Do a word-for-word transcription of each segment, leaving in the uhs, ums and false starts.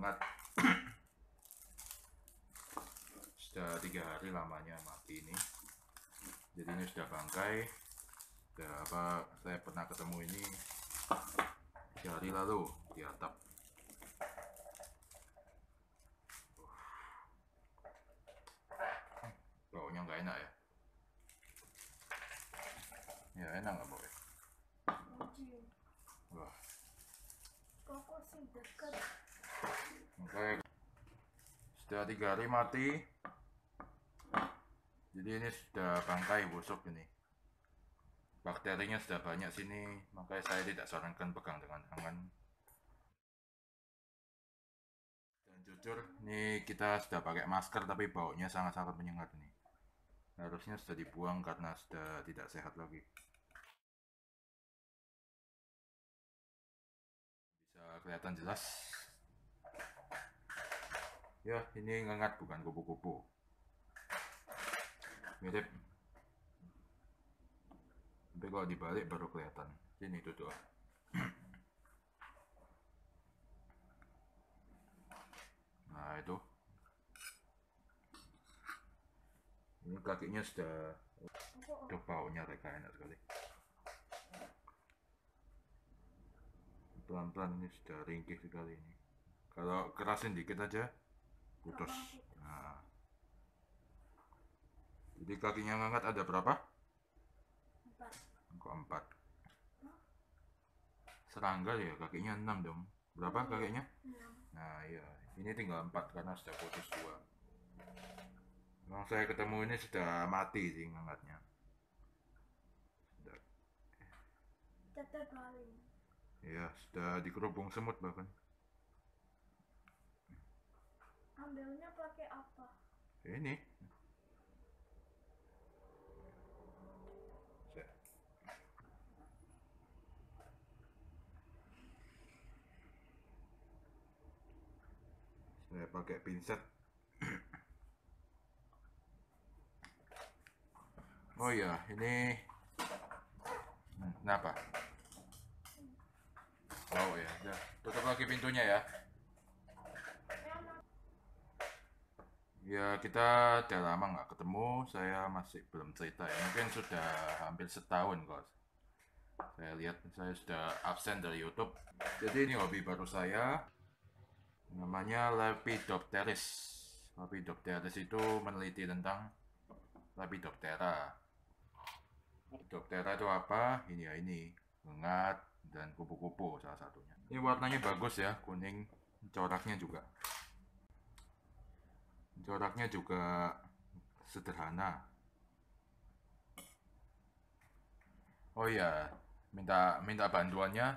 ngengat. Sudah tiga hari lamanya mati ini. Jadi ini sudah bangkai. Sudah apa? Saya pernah ketemu ini tiga hari lalu di atap. Baunya nggak enak ya? Ya enak nggak bau ya? Wah. Kok sih dekat? Oke. Sudah tiga hari mati. Jadi ini sudah bangkai busuk ini. Bakterinya sudah banyak sini, makanya saya tidak sarankan pegang dengan tangan. Dan jujur, ini kita sudah pakai masker tapi baunya sangat-sangat menyengat ini. Harusnya sudah dibuang karena sudah tidak sehat lagi. Bisa kelihatan jelas. Ya, ini ngengat bukan kupu-kupu. Mirip. Tapi kalau dibalik baru kelihatan. Sini itu tuh. Nah itu. Ini kakinya sudah. Tuh baunya mereka enak sekali. Pelan-pelan ini sudah ringkih sekali ini. Kalau kerasin dikit aja putus. Nah. Jadi kakinya ngangat ada berapa? Empat. Kok empat? Serangga ya kakinya enam dong. Berapa kakinya? Enam. Nah iya, ini tinggal empat karena sudah putus dua. Memang saya ketemu ini sudah mati sih ngangatnya. Sudah. Tetap paling. Iya, sudah dikerubung semut bahkan. Ambilnya pakai apa? Ini. Saya, saya pakai pinset. Oh iya, ini. Hmm, kenapa? Oh ya, udah. Tutup lagi pintunya ya. Ya kita udah lama nggak ketemu, saya masih belum cerita ya. Mungkin sudah hampir setahun kok. Saya lihat saya sudah absen dari YouTube. Jadi ini hobi baru saya, namanya Lepidopteris. Lepidopteris itu meneliti tentang Lepidoptera. Lepidoptera itu apa? Ini ya ini, ngengat dan kupu-kupu salah satunya. Ini warnanya bagus ya, kuning, coraknya juga. Coraknya juga sederhana. Oh iya, minta minta bantuannya.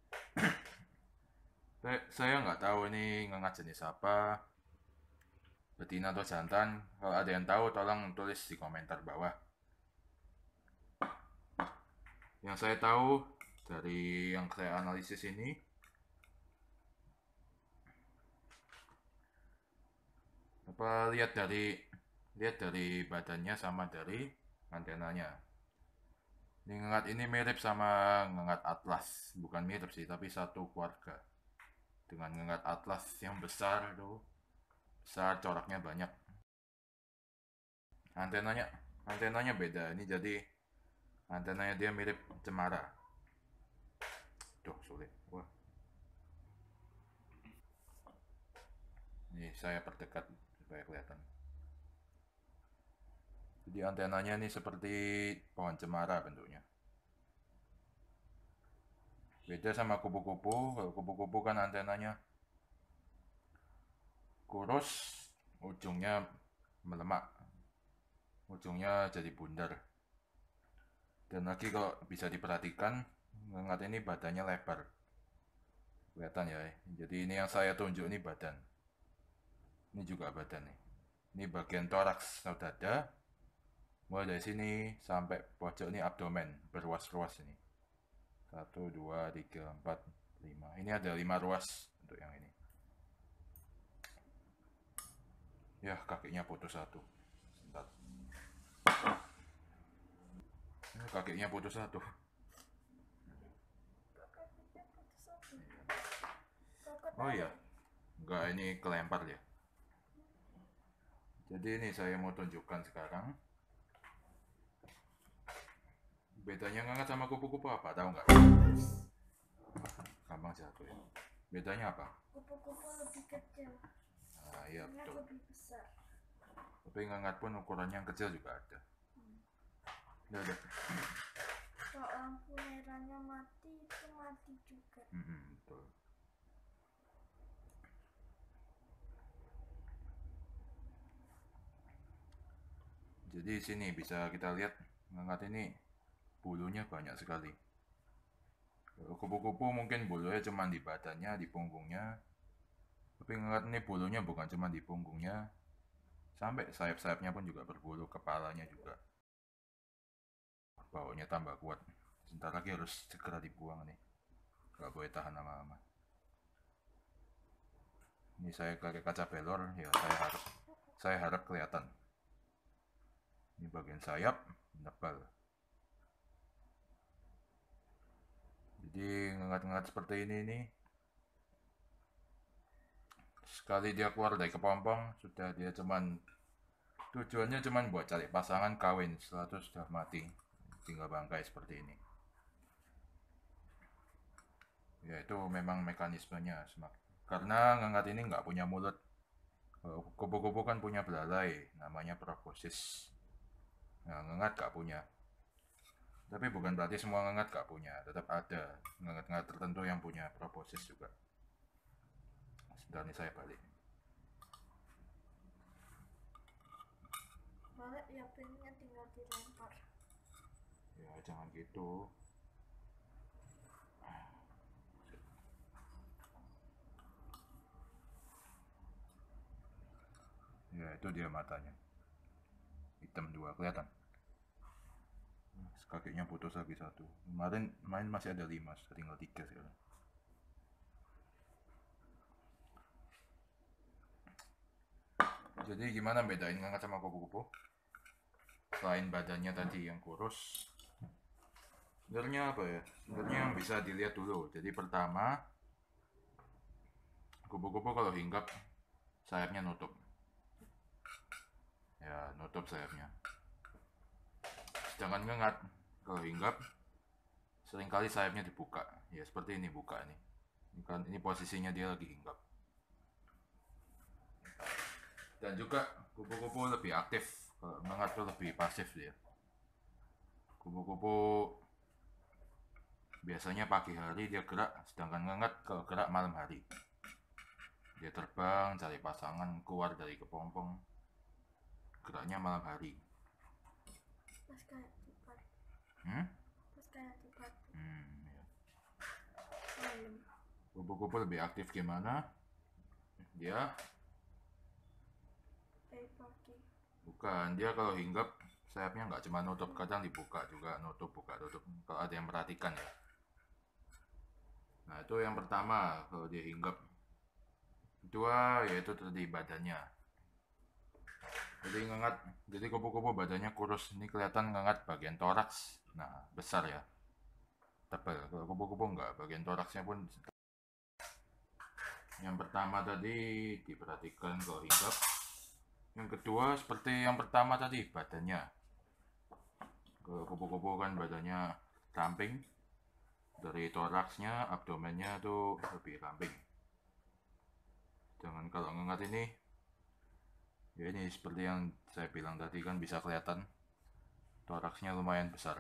Saya nggak tahu ini ngengat jenis apa, betina atau jantan. Kalau ada yang tahu, tolong tulis di komentar bawah. Yang saya tahu dari yang saya analisis ini, apa lihat dari lihat dari badannya sama dari antenanya. Ini ngengat ini mirip sama ngengat atlas, bukan mirip sih, tapi satu keluarga. Dengan ngengat atlas yang besar tuh, besar coraknya banyak. Antenanya, antenanya beda. Ini jadi antenanya dia mirip cemara. Duh sulit. Wah. Ini saya perdekat supaya kelihatan. Jadi antenanya ini seperti pohon cemara bentuknya. Beda sama kupu-kupu. Kalau kupu-kupu kan antenanya kurus, ujungnya melemak, ujungnya jadi bundar. Dan lagi kalau bisa diperhatikan, ngengat ini badannya lebar. Kelihatan ya. Jadi ini yang saya tunjuk ini badan. Ini juga badan nih. Ini bagian toraks atau dada. Mulai dari sini sampai pojok ini abdomen, berruas-ruas ini. Satu, dua, tiga, empat, lima. Ini ada lima ruas untuk yang ini. Ya, kakinya putus satu. Sebentar. Ini kakinya putus satu. Oh iya, Enggak, ini kelempar ya. Jadi ini saya mau tunjukkan sekarang. Bedanya ngangkat sama kupu-kupu apa? Tahu nggak? Gampang jatuh ya. Bedanya apa? Kupu-kupu lebih kecil. Nah, iya Ngangkat betul. lebih besar. Tapi ngangkat pun ukurannya yang kecil juga ada. Udah, udah. Kalau lampu merahnya mati, itu mati juga. Mm-mm, betul. Jadi sini bisa kita lihat ngangkat ini bulunya banyak sekali. Kupu-kupu mungkin bulunya cuma di badannya, di punggungnya. Tapi ngangkat ini bulunya bukan cuma di punggungnya, sampai sayap-sayapnya pun juga berbulu, kepalanya juga. Baunya tambah kuat. Sebentar lagi harus segera dibuang nih. Gak boleh tahan lama-lama. Ini saya pakai kaca pelor, ya saya harap saya harap kelihatan. Ini bagian sayap menebal. Jadi ngengat-ngengat seperti ini nih. Sekali dia keluar dari kepompong, sudah dia cuman tujuannya cuman buat cari pasangan kawin. Setelah itu sudah mati, tinggal bangkai seperti ini. Ya itu memang mekanismenya. Karena ngengat ini nggak punya mulut. Kupu-kupu kan punya belalai, namanya proboscis. Nah, ngengat nggak punya. Tapi bukan berarti semua ngengat gak punya, tetap ada ngengat-ngengat tertentu yang punya proboscis juga. Sebentar nih saya balik. Balik ya pinnya tinggal dilempar. Ya jangan gitu. Ya itu dia matanya. Hitam dua, kelihatan. Kakinya putus lagi satu. Kemarin main masih ada lima, tinggal tiga sekarang. Jadi gimana bedain ngangkat sama kupu-kupu? Selain badannya tadi yang kurus, sebenarnya apa ya? Sebenarnya yang bisa dilihat dulu. Jadi pertama, kupu-kupu kalau hinggap sayapnya nutup. Ya nutup sayapnya. Sedangkan ngengat kalau hinggap seringkali sayapnya dibuka. Ya seperti ini buka nih. Ini kan ini posisinya dia lagi hinggap. Dan juga kupu-kupu lebih aktif. Kalau ngengat tuh lebih pasif dia. Kupu-kupu biasanya pagi hari dia gerak, sedangkan ngengat kalau gerak malam hari. Dia terbang cari pasangan, keluar dari kepompong. Geraknya malam hari. Pas kayak tipat. Hmm? Pas kayak tipat. Hmm, ya. Malam. Kupu-kupu lebih aktif gimana? Dia Kayak pagi. bukan, dia kalau hinggap sayapnya nggak cuma nutup, kadang dibuka juga, nutup, buka, tutup. Kalau ada yang perhatikan ya. Nah itu yang pertama kalau dia hinggap. Kedua yaitu tadi badannya. Jadi ngengat, jadi kupu-kupu badannya kurus. Ini kelihatan ngengat bagian toraks. Nah besar ya, tebal. Kalau kupu-kupu nggak, bagian toraksnya pun. Yang pertama tadi diperhatikan kalau hinggap. Yang kedua seperti yang pertama tadi, badannya. Kalau kupu-kupu kan badannya ramping. Dari toraksnya, abdomennya tuh lebih ramping. Jangan kalau ngengat ini, ya ini seperti yang saya bilang tadi kan bisa kelihatan toraksnya lumayan besar.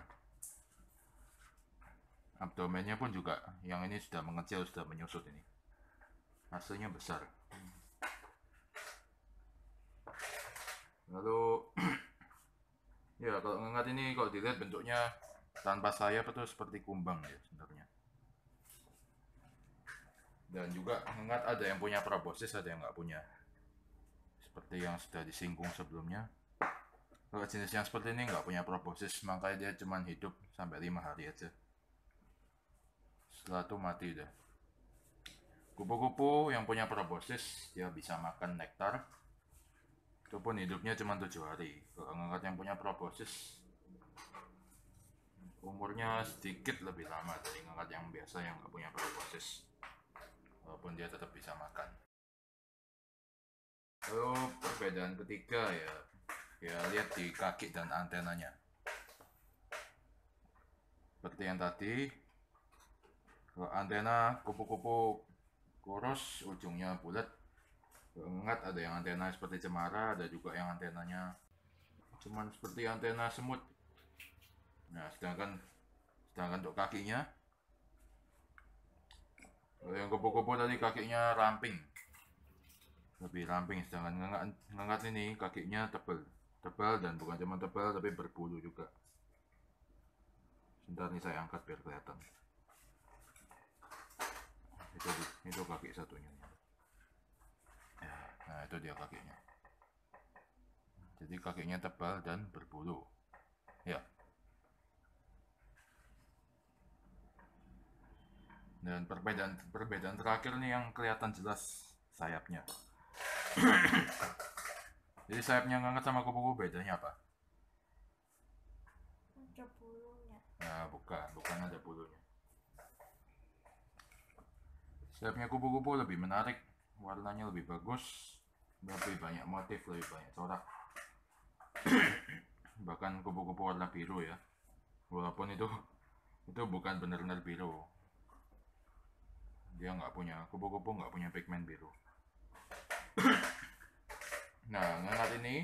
Abdomennya pun juga, yang ini sudah mengecil, sudah menyusut ini. Hasilnya besar. Lalu ya kalau ngengat ini kalau dilihat bentuknya tanpa sayap itu seperti kumbang ya sebenarnya. Dan juga ngengat ada yang punya proboscis, ada yang nggak punya. Seperti yang sudah disinggung sebelumnya. Kalau jenis yang seperti ini nggak punya proboscis, makanya dia cuma hidup sampai lima hari aja. Setelah itu mati udah. Kupu-kupu yang punya proboscis dia bisa makan nektar. Itu pun hidupnya cuma tujuh hari. Kalau ngengat yang punya proboscis umurnya sedikit lebih lama dari ngengat yang biasa yang nggak punya proboscis. Walaupun dia tetap bisa makan. Lalu perbedaan ketiga ya, ya lihat di kaki dan antenanya. Seperti yang tadi, kalau antena kupu-kupu kurus, ujungnya bulat. Ngengat ada yang antena seperti cemara, ada juga yang antenanya cuman seperti antena semut. Nah, sedangkan sedangkan untuk kakinya, kalau yang kupu-kupu tadi kakinya ramping, lebih ramping, sedangkan ngengat, ngengat ini kakinya tebal, tebal dan bukan cuma tebal tapi berbulu juga. Sebentar nih saya angkat biar kelihatan. Itu itu kaki satunya. Nah, itu dia kakinya. Jadi kakinya tebal dan berbulu. Ya. Dan perbedaan perbedaan terakhir nih yang kelihatan jelas sayapnya. Jadi sayapnya ngengat sama kupu-kupu bedanya apa? Ada bulunya. Nah, bukan, bukan ada bulunya. Sayapnya kupu-kupu lebih menarik, warnanya lebih bagus, lebih banyak motif, lebih banyak corak. Bahkan kupu-kupu warna biru ya, walaupun itu itu bukan benar-benar biru. Dia nggak punya, kupu-kupu nggak punya pigmen biru. Nah, ngengat ini,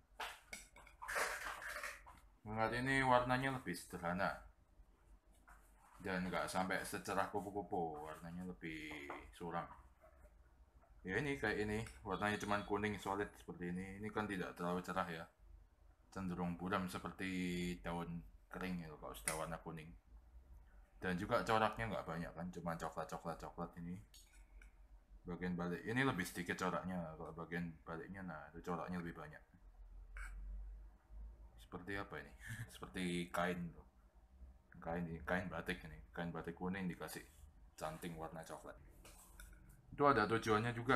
ngengat ini warnanya lebih sederhana dan nggak sampai secerah kupu-kupu, warnanya lebih suram. Ya ini kayak ini, warnanya cuma kuning solid seperti ini. Ini kan tidak terlalu cerah ya, cenderung buram seperti daun kering ya kalau sudah warna kuning. Dan juga coraknya nggak banyak kan, cuma coklat-coklat coklat ini. Bagian balik ini lebih sedikit coraknya, kalau bagian baliknya nah itu coraknya lebih banyak. Seperti apa ini? Seperti kain tuh. Kain ini, kain batik ini, kain batik kuning dikasih canting warna coklat. Itu ada tujuannya juga.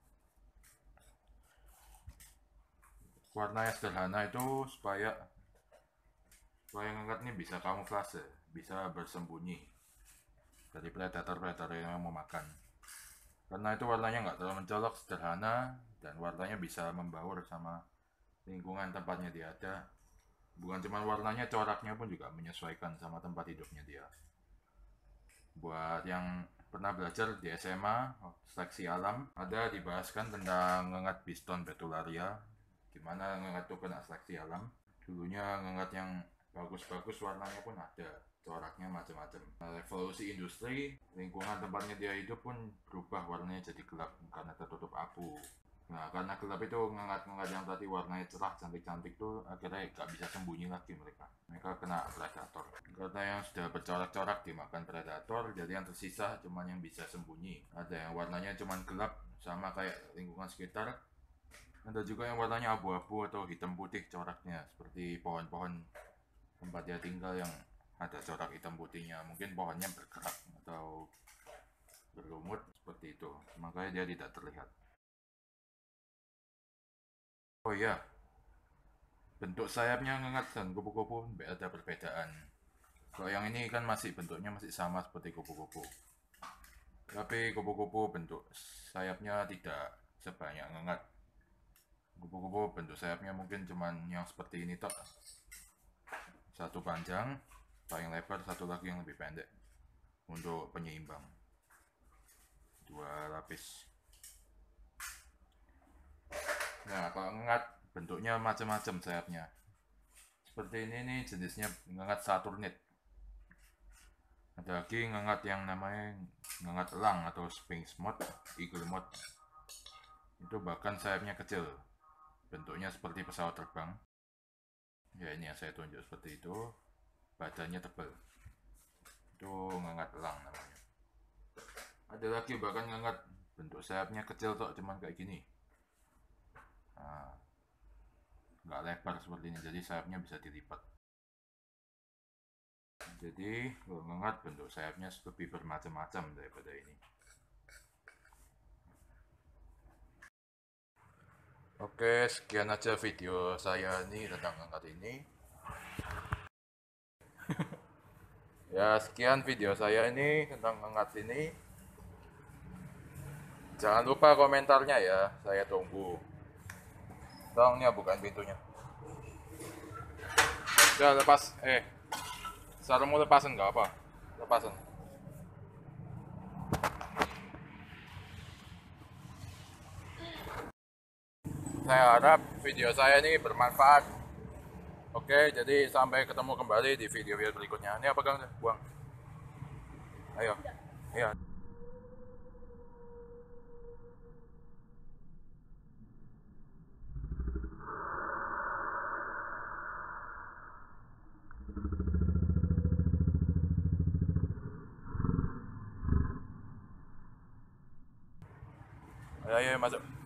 Warnanya sederhana itu supaya supaya ngengat ini bisa kamuflase, bisa bersembunyi dari predator-predator yang mau makan. Karena itu warnanya nggak terlalu mencolok, sederhana, dan warnanya bisa membaur sama lingkungan tempatnya dia ada. Bukan cuma warnanya, coraknya pun juga menyesuaikan sama tempat hidupnya dia. Buat yang pernah belajar di S M A seleksi alam, ada dibahaskan tentang ngengat Biston betularia, gimana ngengat itu kena seleksi alam. Dulunya ngengat yang bagus-bagus warnanya pun ada, coraknya macam-macam. Nah, revolusi industri, lingkungan tempatnya dia hidup pun berubah, warnanya jadi gelap karena tertutup abu. Nah, karena gelap itu ngengat-ngengat yang tadi warnanya cerah, cantik-cantik tuh akhirnya gak bisa sembunyi lagi mereka. Mereka kena predator. Karena yang sudah bercorak-corak dimakan predator, jadi yang tersisa cuma yang bisa sembunyi. Ada yang warnanya cuma gelap, sama kayak lingkungan sekitar. Ada juga yang warnanya abu-abu atau hitam putih coraknya, seperti pohon-pohon tempat dia tinggal yang ada corak hitam putihnya. Mungkin pohonnya bergerak atau berlumut seperti itu, makanya dia tidak terlihat. Oh iya, bentuk sayapnya ngengat dan kupu-kupu ada perbedaan. Kalau yang ini kan masih bentuknya masih sama seperti kupu-kupu. Tapi kupu-kupu bentuk sayapnya tidak sebanyak ngengat. Kupu-kupu bentuk sayapnya mungkin cuman yang seperti ini tok. Satu panjang, paling lebar, satu lagi yang lebih pendek. Untuk penyeimbang. Dua lapis. Nah, kalau ngengat bentuknya macam-macam sayapnya. Seperti ini nih jenisnya ngengat Saturnid. Ada lagi ngengat yang namanya ngengat elang atau Sphinx moth, eagle moth. Itu bahkan sayapnya kecil. Bentuknya seperti pesawat terbang. Ya ini yang saya tunjuk seperti itu. Badannya tebal. Itu ngengat elang namanya. Ada lagi bahkan ngengat bentuk sayapnya kecil kok, cuman kayak gini. Nah, nggak lebar seperti ini, jadi sayapnya bisa dilipat. Jadi kalau ngengat bentuk sayapnya lebih bermacam-macam daripada ini. Oke, sekian aja video saya ini tentang ngengat ini. Ya, sekian video saya ini tentang ngengat ini. Jangan lupa komentarnya ya, saya tunggu. Tolong nih bukain pintunya. Udah lepas, eh sarungmu lepasin nggak apa? Lepasin. Saya harap video saya ini bermanfaat. Oke, jadi sampai ketemu kembali di video berikutnya. Ini apa, Kang? Buang. Ayo. Iya. Ayo, ayo masuk.